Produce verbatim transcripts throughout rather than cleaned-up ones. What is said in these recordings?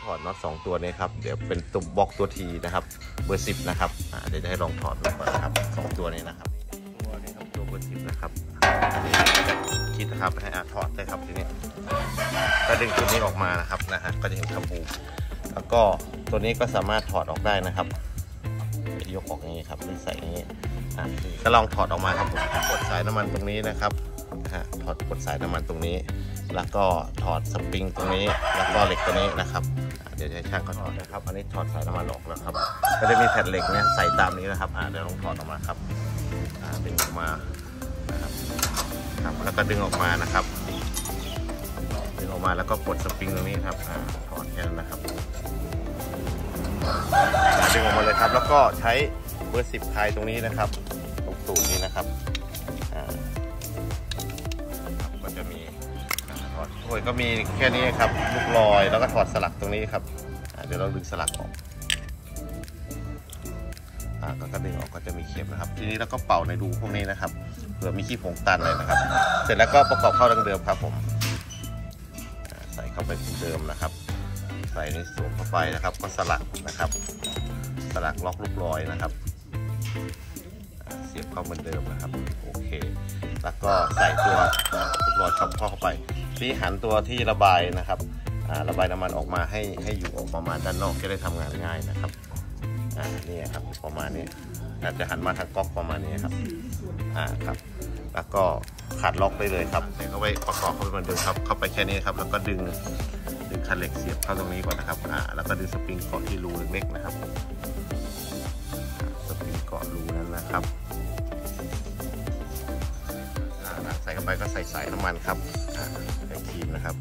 ถอดน็อตสองตัวนี้ครับเดี๋ยวเป็นตุ่มบล็อกตัวทีนะครับเบอร์สิบนะครับเดี๋ยวจะให้ลองถอดดูก่อนนะครับสองตัวนี้นะครับตัวนี้ครับตัวเบอร์สิบนะครับอันนี้จะคิดนะครับให้อาถอดได้ครับทีนี้ก็ดึงตัวนี้ออกมานะครับนะฮะก็จะเห็นคาบูแล้วก็ตัวนี้ก็สามารถถอดออกได้นะครับยกออกอย่างนี้ครับหรือใส่อย่างนี้ก็ลองถอดออกมาครับผมกดสายน้ำมันตรงนี้นะครับนะฮะถอดกดสายน้ำมันตรงนี้แล้วก็ถอดสปริงตรงนี้แล้วก็เหล็กตัวนี้นะครับเดี๋ยวให้ช่างเขาถอดนะครับอันนี้ถอดสายน้ำมันออกแล้วครับก็จะมีแผ่นเหล็กเนี่ยใส่ตามนี้นะครับเดี๋ยวลองถอดออกมาครับดึงออกมานะครับแล้วก็ดึงออกมานะครับดึงออกมาแล้วก็กดสปริงตรงนี้ครับถอดแค่นั้นนะครับดึงออกมาเลยครับแล้วก็ใช้เบอร์สิบคลายตรงนี้นะครับตรงตูดนี้นะครับก็จะมีถอดโอ้ยก็มีแค่นี้ครับลูกลอยแล้วก็ถอดสลักตรงนี้ครับเดี๋ยวเราดึงสลักออกก็ดึงออกก็จะมีเข็มนะครับทีนี้เราก็เป่าในรูพวกนี้นะครับเผื่อมีขี้ผงตันเลยนะครับเสร็จแล้วก็ประกอบเข้าดังเดิมครับผมใส่เข้าไปเหมือนเดิมนะครับใส่ในสวมเข้าไปนะครับก็สลักนะครับสลักล็อกลูกลอยนะครับเสียบเข้าเหมือนเดิมนะครับโอเคแล้วก็ใส่ตัวลูกลอยช็อปเข้าไปที่หันตัวที่ระบายนะครับระบายน้ำมันออกมาให้ให้อยู่ออกประมาณด้านนอกจะได้ทำงานง่ายนะครับอ่านี่ครับประมาณนี้อาจจะหันมาทางก๊อกประมาณนี้ครับอ่าครับแล้วก็ขัดล็อกได้เลยครับใส่เข้าไปประกอบเข้าไปเหมือนเดิมครับเข้าไปแค่นี้ครับแล้วก็ดึงดึงคันเหล็กเสียบเข้าตรงนี้ก่อนนะครับอ่าแล้วก็ดึงสปริงเกาะที่รูเล็กๆนะครับสปริงเกาะรูนั้นนะครับใส่เข้าไปก็ใส่สายน้ำมันครับใส่ครีมนะครับ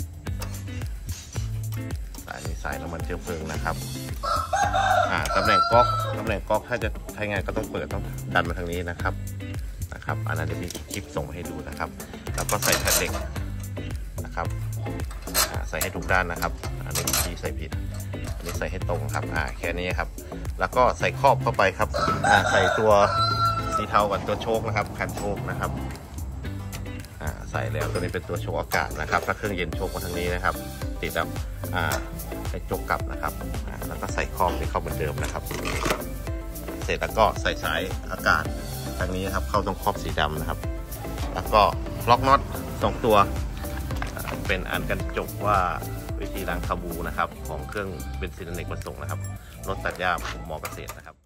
สายนี้สายน้ำมันเชื้อเพลิงนะครับตำแหน่งก๊อกตำแหน่งก๊อกถ้าจะใช้งานก็ต้องเปิดต้องดันมาทางนี้นะครับนะครับอันนั้นจะมีคลิปส่งมาให้ดูนะครับแล้วก็ใส่แผ่นเหล็กนะครับใส่ให้ถูกด้านนะครับอันนี้ที่ใส่ผิดอันนี้ใส่ให้ตรงครับอ่าแค่นี้ครับแล้วก็ใส่ครอบเข้าไปครับอ่าใส่ตัวสีเทากับตัวโชคนะครับคันโชคนะครับอ่าใส่แล้วตัวนี้เป็นตัวโชคอากาศนะครับถ้าเครื่องเย็นโชคมาทางนี้นะครับติดกับอ่าใส่โจกกลับนะครับอ่าแล้วก็ใส่ครอบเข้าเหมือนเดิมนะครับเสร็จแล้วก็ใส่สายอากาศทางนี้ครับเข้าตรงครอบสีดำนะครับแล้วก็ล็อกน็อตสองตัวเป็นอันกันจบว่าวิธีล้างคาบูนะครับของเครื่องเบนซินอเนกประสงค์นะครับรถตัดหญ้าหมอเกษตรนะครับ